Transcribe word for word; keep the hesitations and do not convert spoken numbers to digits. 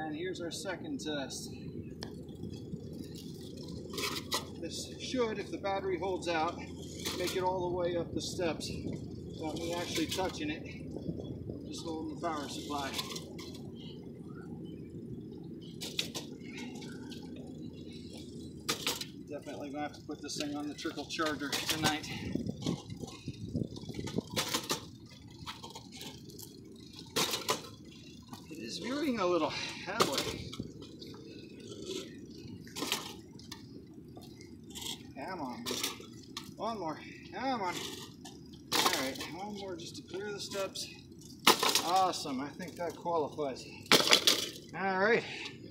And here's our second test. This should, if the battery holds out, make it all the way up the steps without me actually touching it, just holding the power supply. Definitely gonna have to put this thing on the trickle charger tonight. It is viewing a little heavily. Come on. One more. Come on. Alright, one more just to clear the steps. Awesome. I think that qualifies. Alright.